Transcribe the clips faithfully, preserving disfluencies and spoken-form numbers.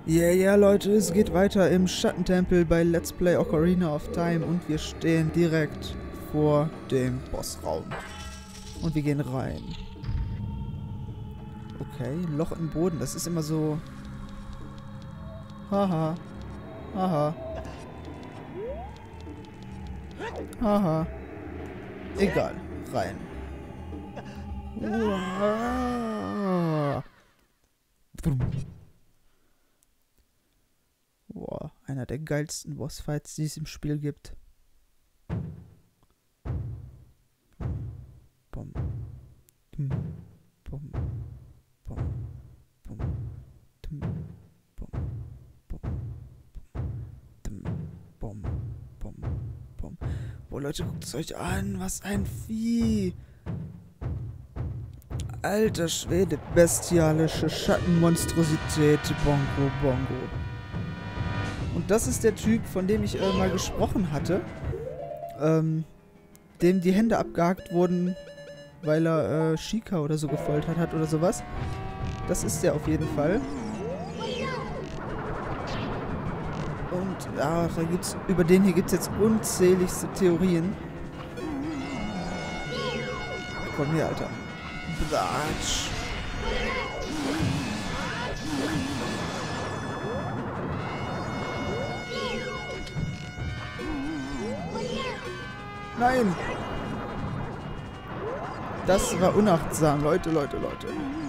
Yeah, yeah, Leute, es geht weiter im Schattentempel bei Let's Play Ocarina of Time und wir stehen direkt vor dem Bossraum. Und wir gehen rein. Okay, Loch im Boden, das ist immer so... Haha. Haha. Haha. Egal, rein. Uah. Boah, einer der geilsten Bossfights, die es im Spiel gibt. Bom. Tum. Bom. Bom. Bom. Tum. Bom. Bom. Tum. Bom. Bom. Bom. Boah, Leute, guckt es euch an. Was ein Vieh. Alter Schwede, bestialische Schattenmonstrosität. Bongo, Bongo. Und das ist der Typ, von dem ich äh, mal gesprochen hatte. Ähm, dem die Hände abgehakt wurden, weil er äh, Sheikah oder so gefoltert hat oder sowas. Das ist der auf jeden Fall. Und ja, da gibt's, über den hier gibt es jetzt unzähligste Theorien. Komm her, Alter. Blatsch. Nein! Das war unachtsam, Leute, Leute, Leute.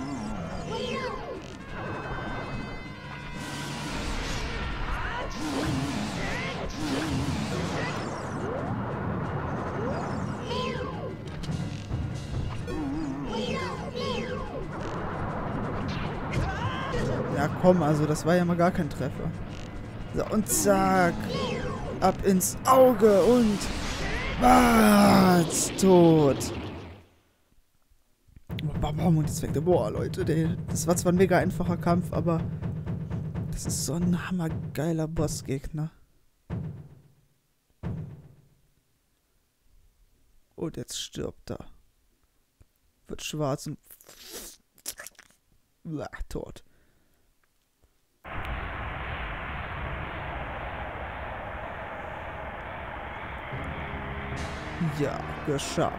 Ja, komm, also das war ja mal gar kein Treffer. So, und zack. Ab ins Auge und... Was? Tot. Bam, und jetzt weg der... Boah, Leute, der, das war zwar ein mega einfacher Kampf, aber... Das ist so ein hammergeiler Bossgegner. Und jetzt stirbt er. Wird schwarz und... Blah, tot. Ja, geschafft.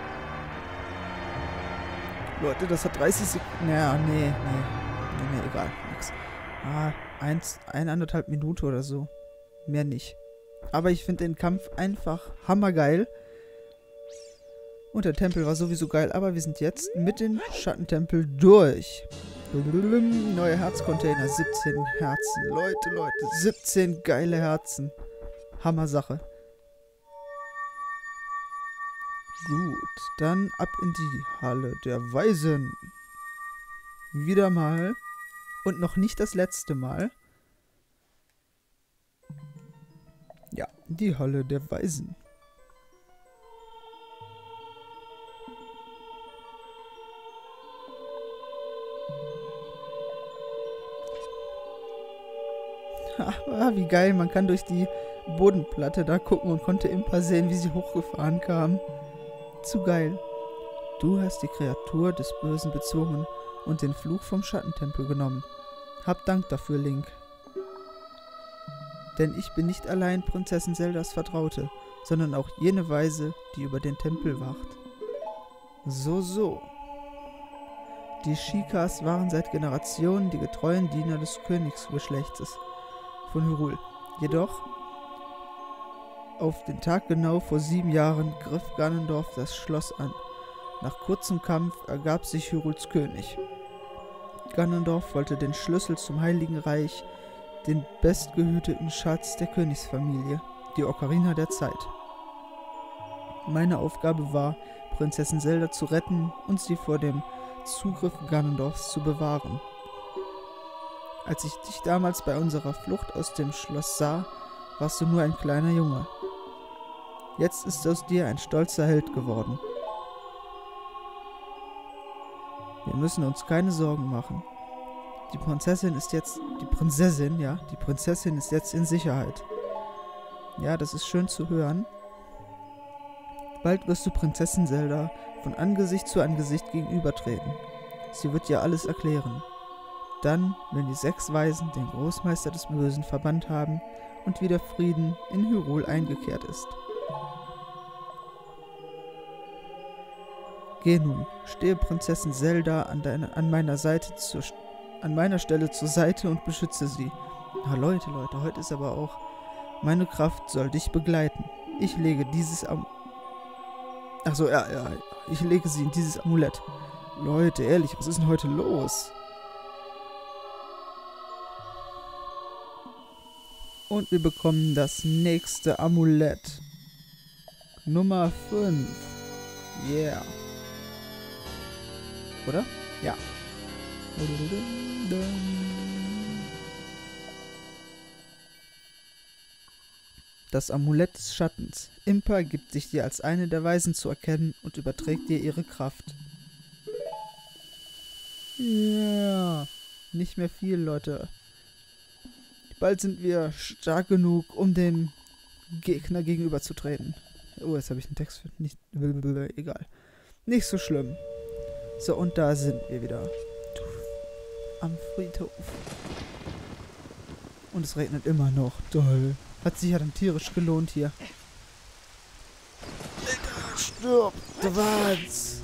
Leute, das hat dreißig Sekunden... Naja, nee, nee. Nee, nee, egal. Nix. Ah, eins, eineinhalb Minuten oder so. Mehr nicht. Aber ich finde den Kampf einfach hammergeil. Und der Tempel war sowieso geil. Aber wir sind jetzt mit dem Schattentempel durch. Neue Herzcontainer. siebzehn Herzen. Leute, Leute. siebzehn geile Herzen. Hammer-Sache. Gut, dann ab in die Halle der Weisen. Wieder mal. Und noch nicht das letzte Mal. Ja, die Halle der Weisen. Ah, wie geil, man kann durch die Bodenplatte da gucken und konnte Impa sehen, wie sie hochgefahren kam. Zu geil. Du hast die Kreatur des Bösen bezwungen und den Fluch vom Schattentempel genommen. Hab Dank dafür, Link. Denn ich bin nicht allein Prinzessin Zeldas Vertraute, sondern auch jene Weise, die über den Tempel wacht. So, so. Die Sheikahs waren seit Generationen die getreuen Diener des Königsgeschlechtes von Hyrule. Jedoch auf den Tag genau vor sieben Jahren griff Ganondorf das Schloss an. Nach kurzem Kampf ergab sich Hyrules König. Ganondorf wollte den Schlüssel zum Heiligen Reich, den bestgehüteten Schatz der Königsfamilie, die Ocarina der Zeit. Meine Aufgabe war, Prinzessin Zelda zu retten und sie vor dem Zugriff Ganondorfs zu bewahren. Als ich dich damals bei unserer Flucht aus dem Schloss sah, warst du nur ein kleiner Junge. Jetzt ist aus dir ein stolzer Held geworden. Wir müssen uns keine Sorgen machen. Die Prinzessin ist jetzt... Die Prinzessin, ja, die Prinzessin ist jetzt in Sicherheit. Ja, das ist schön zu hören. Bald wirst du Prinzessin Zelda von Angesicht zu Angesicht gegenübertreten. Sie wird dir alles erklären. dann, wenn die sechs Weisen den Großmeister des Bösen verbannt haben und wieder Frieden in Hyrule eingekehrt ist. Geh nun, stehe Prinzessin Zelda an, deiner, an meiner Seite zur, an meiner Stelle zur Seite und beschütze sie. Na Leute, Leute, heute ist aber auch... Meine Kraft soll dich begleiten. Ich lege dieses Am... Achso, ja, ja, ich lege sie in dieses Amulett. Leute, ehrlich, was ist denn heute los? Und wir bekommen das nächste Amulett. Nummer fünf. Yeah. Oder? Ja. Das Amulett des Schattens. Impa gibt sich dir als eine der Weisen zu erkennen und überträgt dir ihre Kraft. Ja. Yeah. Nicht mehr viel, Leute. Bald sind wir stark genug, um dem Gegner gegenüberzutreten. Oh, jetzt habe ich einen Text für nicht... Egal. Nicht so schlimm. So, und da sind wir wieder. Am Friedhof. Und es regnet immer noch. Toll. Hat sich ja dann tierisch gelohnt hier. Alter, stirb! Du war's!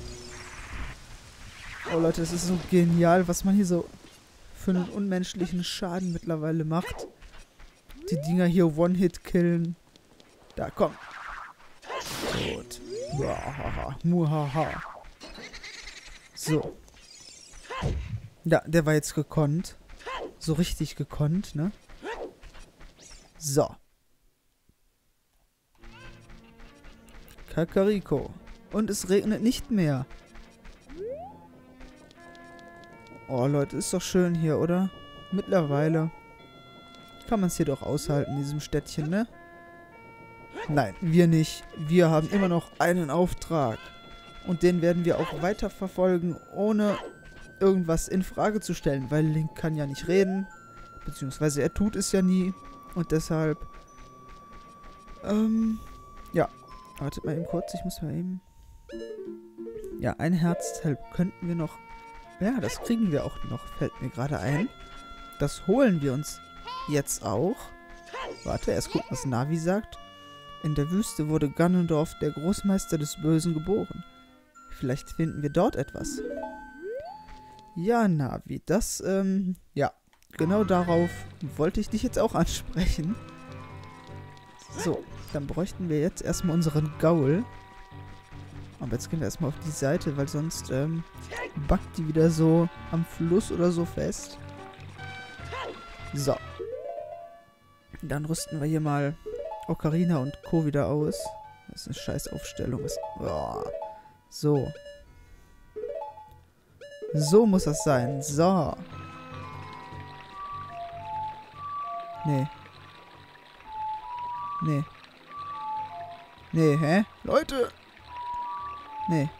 Oh Leute, es ist so genial, was man hier so für einen unmenschlichen Schaden mittlerweile macht. Die Dinger hier One-Hit killen. Da, komm. Tot. Muhaha. Muhaha. So. Ja, der war jetzt gekonnt. So richtig gekonnt, ne? So. Kakariko. Und es regnet nicht mehr. Oh, Leute, ist doch schön hier, oder? Mittlerweile kann man es hier doch aushalten, in diesem Städtchen, ne? Nein, wir nicht. Wir haben immer noch einen Auftrag. Und den werden wir auch weiter verfolgen, ohne irgendwas in Frage zu stellen, weil Link kann ja nicht reden, beziehungsweise er tut es ja nie. Und deshalb, ähm, ja. Wartet mal eben kurz, ich muss mal eben... Ja, ein Herzteil könnten wir noch... Ja, das kriegen wir auch noch, fällt mir gerade ein. Das holen wir uns jetzt auch. Warte, erst gucken, was Navi sagt. In der Wüste wurde Ganondorf, der Großmeister des Bösen, geboren. Vielleicht finden wir dort etwas. Ja, Navi, das, ähm, ja. Genau darauf wollte ich dich jetzt auch ansprechen. So, dann bräuchten wir jetzt erstmal unseren Gaul. Aber jetzt gehen wir erstmal auf die Seite, weil sonst ähm, backt die wieder so am Fluss oder so fest. So. Dann rüsten wir hier mal Ocarina und Co. wieder aus. Das ist eine scheiß Aufstellung. Oh. So. So muss das sein. So. Nee. Nee. Nee, hä? Leute! Nee.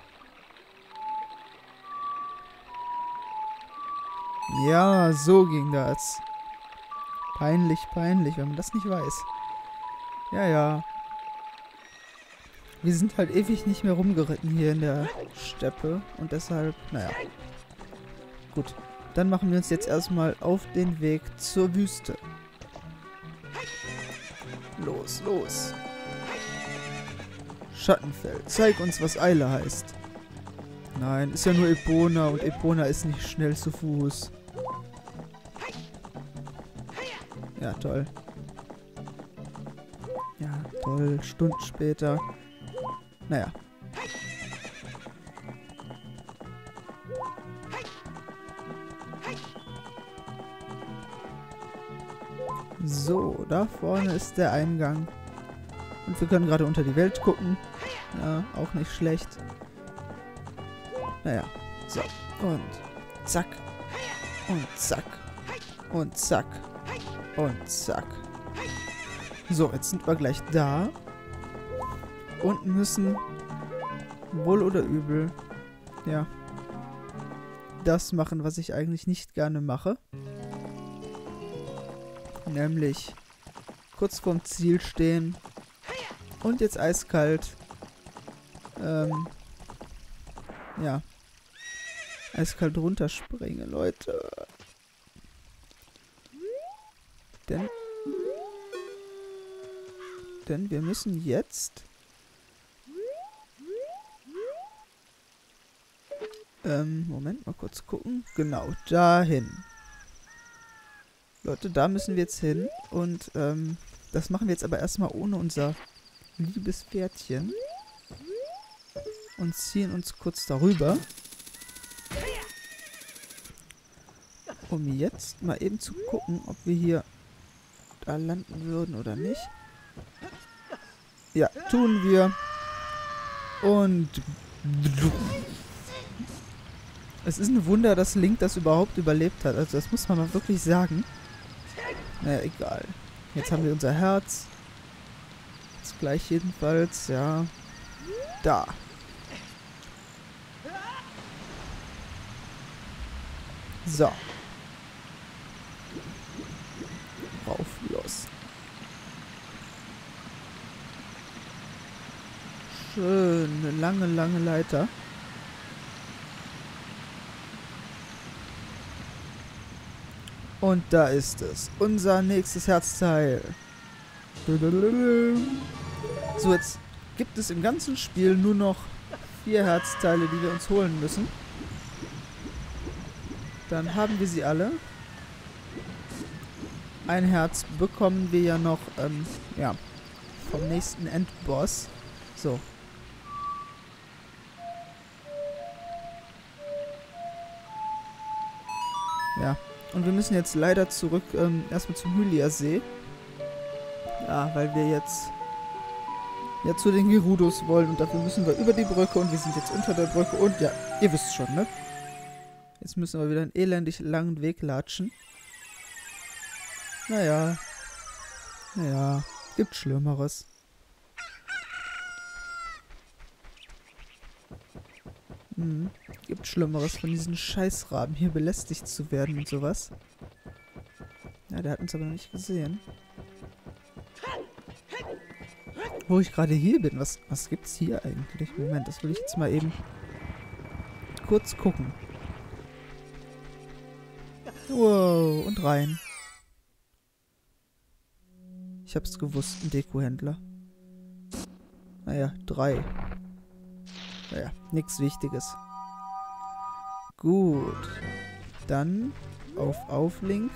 Ja, so ging das. Peinlich, peinlich, wenn man das nicht weiß. Ja, ja. Wir sind halt ewig nicht mehr rumgeritten hier in der Steppe. Und deshalb, naja. Gut. Dann machen wir uns jetzt erstmal auf den Weg zur Wüste. Los, los. Schattenfell, zeig uns, was Eile heißt. Nein, ist ja nur Epona und Epona ist nicht schnell zu Fuß. Ja, toll. Ja, toll. Stunden später. Naja. So, da vorne ist der Eingang. Und wir können gerade unter die Welt gucken. Ja, auch nicht schlecht. Naja, so. Und zack. Und zack. Und zack. Und zack. So, jetzt sind wir gleich da. Und müssen wohl oder übel, ja, das machen, was ich eigentlich nicht gerne mache. Nämlich kurz vorm Ziel stehen und jetzt eiskalt, ähm, ja, eiskalt runterspringen, Leute. Denn... Denn wir müssen jetzt... Ähm, Moment, mal kurz gucken. Genau, dahin. Leute, da müssen wir jetzt hin. Und, ähm, das machen wir jetzt aber erstmal ohne unser liebes Pferdchen. Und ziehen uns kurz darüber. Um jetzt mal eben zu gucken, ob wir hier da landen würden oder nicht. Ja, tun wir. Und... Es ist ein Wunder, dass Link das überhaupt überlebt hat. Also das muss man mal wirklich sagen. Naja, egal. Jetzt haben wir unser Herz. Jetzt gleich jedenfalls, ja. Da. So. Rauf, los. Schön, eine lange, lange Leiter. Und da ist es. Unser nächstes Herzteil. So, jetzt gibt es im ganzen Spiel nur noch vier Herzteile, die wir uns holen müssen. Dann haben wir sie alle. Ein Herz bekommen wir ja noch, ähm, ja, vom nächsten Endboss. So. Ja. Und wir müssen jetzt leider zurück, ähm, erstmal zum Hylia-See. Ja, weil wir jetzt ja zu den Gerudos wollen. Und dafür müssen wir über die Brücke und wir sind jetzt unter der Brücke. Und ja, ihr wisst schon, ne? Jetzt müssen wir wieder einen elendig langen Weg latschen. Naja. Naja, gibt Schlimmeres. Hm, gibt Schlimmeres, von diesen Scheißraben hier belästigt zu werden und sowas. Ja, der hat uns aber noch nicht gesehen. Wo ich gerade hier bin, was, was gibt's hier eigentlich? Moment, das will ich jetzt mal eben kurz gucken. Wow, und rein. Ich hab's gewusst, ein Dekohändler. Naja, drei. Naja, nichts Wichtiges. Gut. Dann auf Auflink.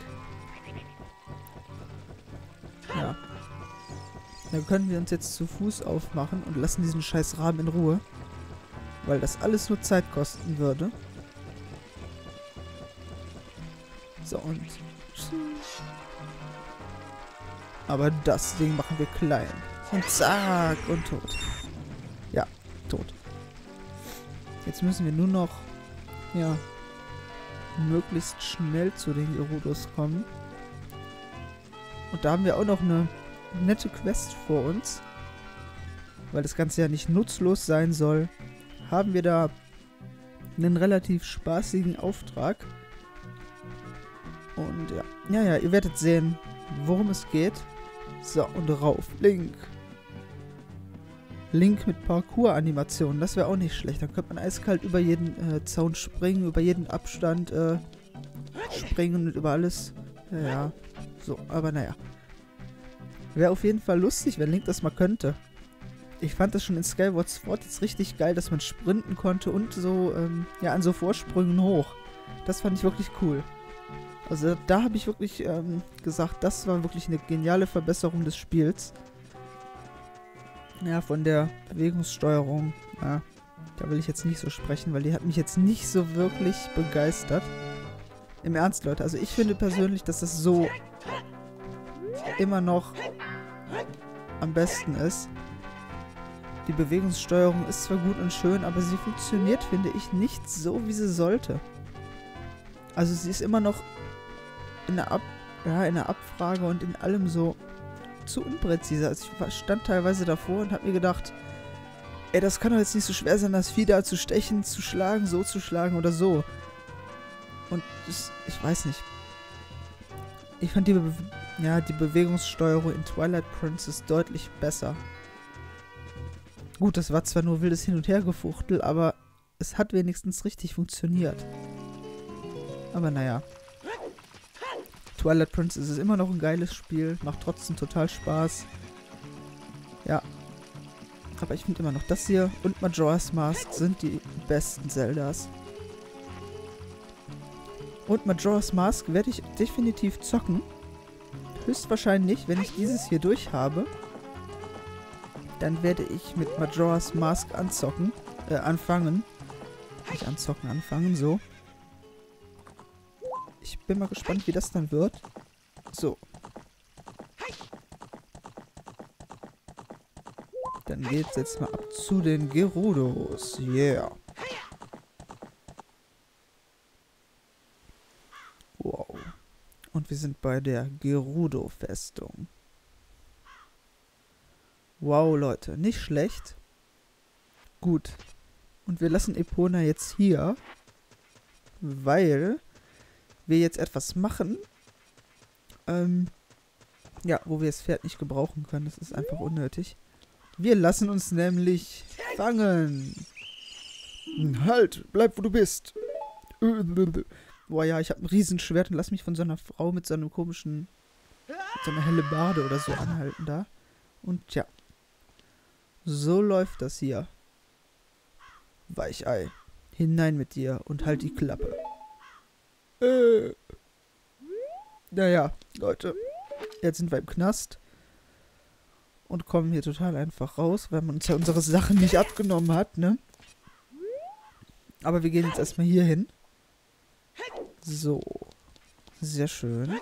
Ja. Dann können wir uns jetzt zu Fuß aufmachen und lassen diesen scheiß Rahmen in Ruhe. Weil das alles nur Zeit kosten würde. So, und... Aber das Ding machen wir klein. Und zack, und tot. Ja, tot. Jetzt müssen wir nur noch, ja, möglichst schnell zu den Gerudos kommen. Und da haben wir auch noch eine nette Quest vor uns. Weil das Ganze ja nicht nutzlos sein soll, haben wir da einen relativ spaßigen Auftrag. Und ja, ja, ja, ihr werdet sehen, worum es geht. So, und rauf, Link. Link mit Parkour-Animationen, das wäre auch nicht schlecht. Dann könnte man eiskalt über jeden äh, Zaun springen, über jeden Abstand äh, springen und über alles. Ja, ja, so, aber naja. Wäre auf jeden Fall lustig, wenn Link das mal könnte. Ich fand das schon in Skyward Sword jetzt richtig geil, dass man sprinten konnte und so, ähm, ja, an so Vorsprüngen hoch. Das fand ich wirklich cool. Also da habe ich wirklich ähm, gesagt, das war wirklich eine geniale Verbesserung des Spiels. Ja, von der Bewegungssteuerung, ja, da will ich jetzt nicht so sprechen, weil die hat mich jetzt nicht so wirklich begeistert. Im Ernst, Leute, also ich finde persönlich, dass das so immer noch am besten ist. Die Bewegungssteuerung ist zwar gut und schön, aber sie funktioniert, finde ich, nicht so, wie sie sollte. Also sie ist immer noch in der, Ab ja, in der Abfrage und in allem so zu unpräzise. Also ich stand teilweise davor und habe mir gedacht, ey, das kann doch jetzt nicht so schwer sein, das Vieh da zu stechen, zu schlagen, so zu schlagen oder so. Und das, ich weiß nicht. Ich fand die, Be ja, die Bewegungssteuerung in Twilight Princess deutlich besser. Gut, das war zwar nur wildes Hin- und Hergefuchtel, aber es hat wenigstens richtig funktioniert. Aber naja. Twilight Princess ist immer noch ein geiles Spiel. Macht trotzdem total Spaß. Ja. Aber ich finde immer noch das hier und Majora's Mask sind die besten Zeldas. Und Majora's Mask werde ich definitiv zocken. Höchstwahrscheinlich, wenn ich dieses hier durch habe, dann werde ich mit Majora's Mask anzocken, äh, anfangen. Nicht anzocken, anfangen, so. Ich bin mal gespannt, wie das dann wird. So. Dann geht's jetzt mal ab zu den Gerudos. Yeah. Wow. Und wir sind bei der Gerudo-Festung. Wow, Leute. Nicht schlecht. Gut. Und wir lassen Epona jetzt hier, weil wir jetzt etwas machen, ähm, ja, wo wir das Pferd nicht gebrauchen können. Das ist einfach unnötig. Wir lassen uns nämlich fangen. Halt, bleib wo du bist. Boah ja, ich habe ein Riesenschwert und lass mich von so einer Frau mit so einem komischen, mit so einer Hellebarde oder so anhalten da. Und ja, so läuft das hier. Weichei. Hinein mit dir und halt die Klappe. Äh. Naja, Leute. Jetzt sind wir im Knast. Und kommen hier total einfach raus, weil man uns ja unsere Sachen nicht abgenommen hat, ne? Aber wir gehen jetzt erstmal hier hin. So. Sehr schön.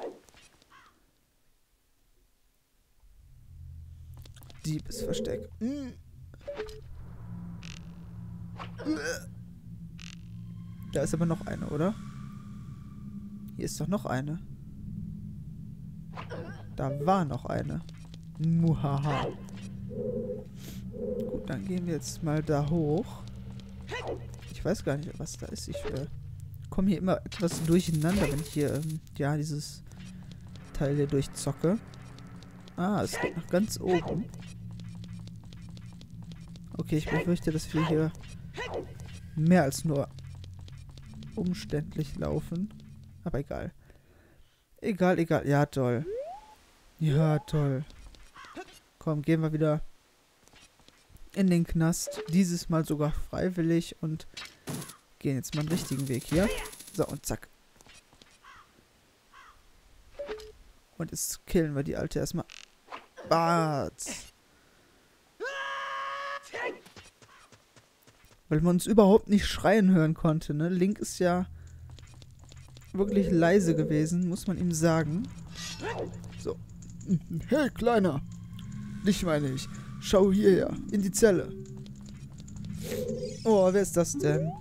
Diebesversteck. Hm. Da ist aber noch eine, oder? Hier ist doch noch eine. Da war noch eine. Muhaha. Gut, dann gehen wir jetzt mal da hoch. Ich weiß gar nicht, was da ist. Ich äh, komme hier immer etwas durcheinander, wenn ich hier, ähm, ja, dieses Teil hier durchzocke. Ah, es geht nach ganz oben. Okay, ich befürchte, dass wir hier mehr als nur umständlich laufen. Aber egal. Egal, egal. Ja, toll. Ja, toll. Komm, gehen wir wieder in den Knast. Dieses Mal sogar freiwillig und gehen jetzt mal den richtigen Weg hier. So, und zack. Und jetzt killen wir die Alte erstmal. Batz. Weil man uns überhaupt nicht schreien hören konnte, ne? Link ist ja wirklich leise gewesen, muss man ihm sagen. So. Hey, Kleiner. Dich meine ich. Schau hierher. In die Zelle. Oh, wer ist das denn?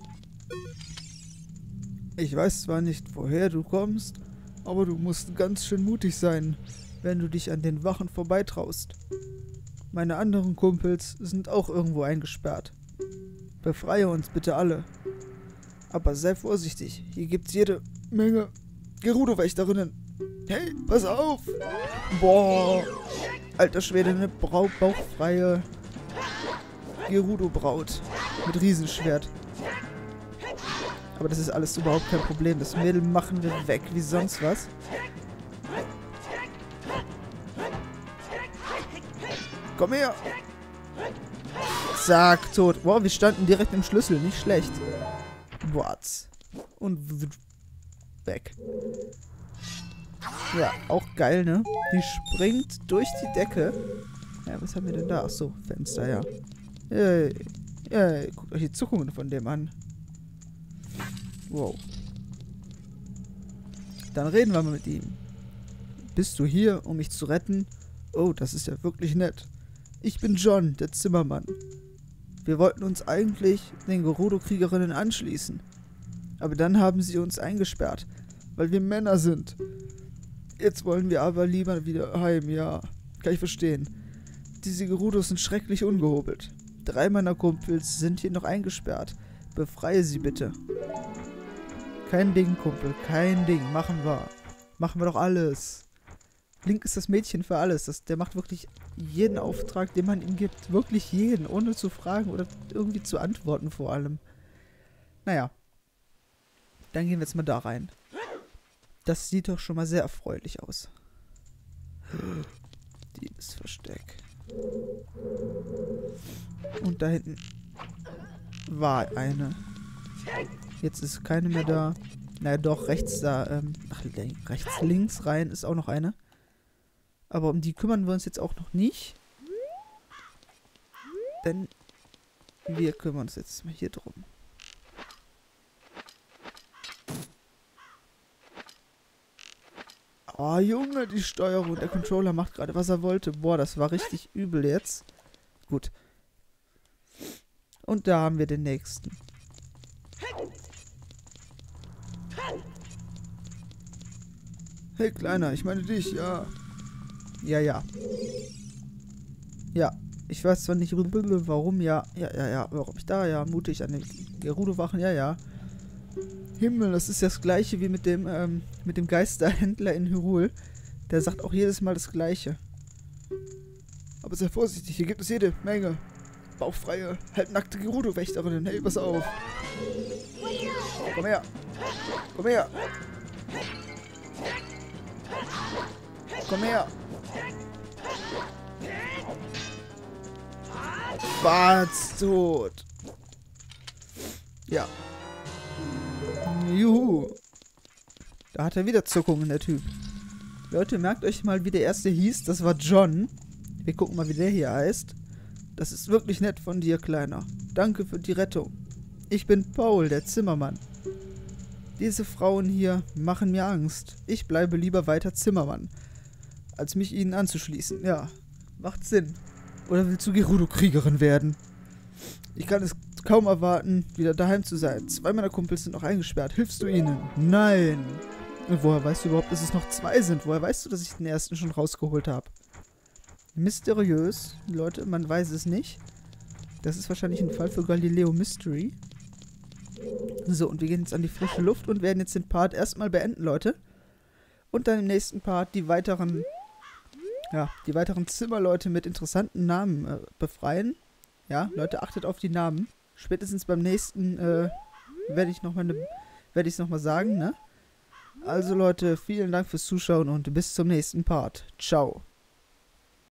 Ich weiß zwar nicht, woher du kommst, aber du musst ganz schön mutig sein, wenn du dich an den Wachen vorbeitraust. Meine anderen Kumpels sind auch irgendwo eingesperrt. Befreie uns bitte alle. Aber sei vorsichtig. Hier gibt's jede Menge Gerudo-Wächterinnen. Hey, pass auf! Boah! Alter Schwede, eine Brau bauchfreie Gerudo-Braut. Mit Riesenschwert. Aber das ist alles überhaupt kein Problem. Das Mädel machen wir weg wie sonst was. Komm her! Zack, tot. Wow, wir standen direkt im Schlüssel. Nicht schlecht. Watz. Und weg. Ja, auch geil, ne? Die springt durch die Decke. Ja, was haben wir denn da? Achso, Fenster, ja. Hey, hey, guckt euch die Zuckungen von dem an. Wow. Dann reden wir mal mit ihm. Bist du hier, um mich zu retten? Oh, das ist ja wirklich nett. Ich bin John, der Zimmermann. Wir wollten uns eigentlich den Gerudo-Kriegerinnen anschließen. Aber dann haben sie uns eingesperrt, weil wir Männer sind. Jetzt wollen wir aber lieber wieder heim, ja. Kann ich verstehen. Diese Gerudos sind schrecklich ungehobelt. Drei meiner Kumpels sind hier noch eingesperrt. Befreie sie bitte. Kein Ding, Kumpel, kein Ding. Machen wir. Machen wir doch alles. Link ist das Mädchen für alles. Das, der macht wirklich jeden Auftrag, den man ihm gibt. Wirklich jeden, ohne zu fragen oder irgendwie zu antworten vor allem. Naja. Dann gehen wir jetzt mal da rein. Das sieht doch schon mal sehr erfreulich aus. Diebesversteck. Und da hinten war eine. Jetzt ist keine mehr da. Naja, doch, rechts da, ähm, ach, rechts, links rein ist auch noch eine. Aber um die kümmern wir uns jetzt auch noch nicht. Denn wir kümmern uns jetzt mal hier drum. Oh, Junge, die Steuerung. Der Controller macht gerade, was er wollte. Boah, das war richtig übel jetzt. Gut. Und da haben wir den nächsten. Hey, Kleiner, ich meine dich, ja. Ja, ja. Ja, ich weiß zwar nicht, warum, ja. Ja, ja, ja. Warum ich da, ja. Mutig an den Gerudo-Wachen, ja, ja. Himmel, das ist das Gleiche wie mit dem, ähm, mit dem Geisterhändler in Hyrule. Der sagt auch jedes Mal das Gleiche. Aber sei vorsichtig, hier gibt es jede Menge bauchfreie, halbnackte Gerudo-Wächterinnen. Hey, pass auf. Komm her. Komm her. Komm her. Schwarz tot. Ja. Juhu. Da hat er wieder Zuckungen, der Typ. Leute, merkt euch mal, wie der erste hieß. Das war John. Wir gucken mal, wie der hier heißt. Das ist wirklich nett von dir, Kleiner. Danke für die Rettung. Ich bin Paul, der Zimmermann. Diese Frauen hier machen mir Angst. Ich bleibe lieber weiter Zimmermann, als mich ihnen anzuschließen. Ja, macht Sinn. Oder willst du Gerudo-Kriegerin werden? Ich kann es kaum erwarten, wieder daheim zu sein. Zwei meiner Kumpels sind noch eingesperrt. Hilfst du ihnen? Nein. Und woher weißt du überhaupt, dass es noch zwei sind? Woher weißt du, dass ich den ersten schon rausgeholt habe? Mysteriös. Leute, man weiß es nicht. Das ist wahrscheinlich ein Fall für Galileo Mystery. So, und wir gehen jetzt an die frische Luft und werden jetzt den Part erstmal beenden, Leute. Und dann im nächsten Part die weiteren, ja, die weiteren Zimmerleute mit interessanten Namen äh, befreien. Ja, Leute, achtet auf die Namen. Spätestens beim nächsten äh, werde ich nochmal ne, werde ich es nochmal sagen, ne? Also Leute, vielen Dank fürs Zuschauen und bis zum nächsten Part. Ciao.